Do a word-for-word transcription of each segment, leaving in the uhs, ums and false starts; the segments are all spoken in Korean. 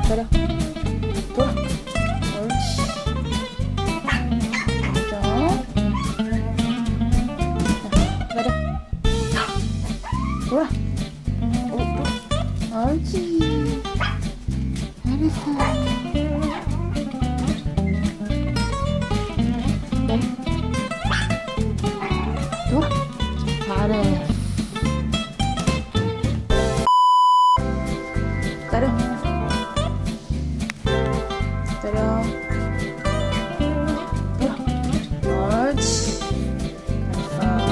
기다려. 돌아. 옳지. 자, 기다려. 돌아. 오, 옳지. 잘했어. 네. 돌아. 잘해. 기다려. 기다려. 돌아. 옳지. 잘했어.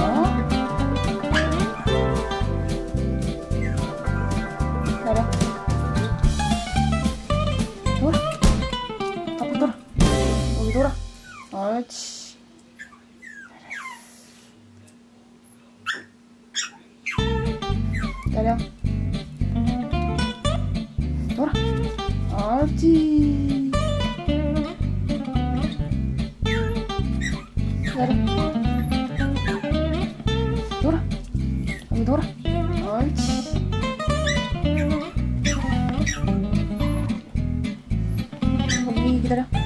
기다려. 돌아. 앞으로 돌아. 여기 돌아. 옳지. 기다려. 돌아. 옳지. 기다려. 돌아. 여기 돌아. 옳지. 여기 기다려.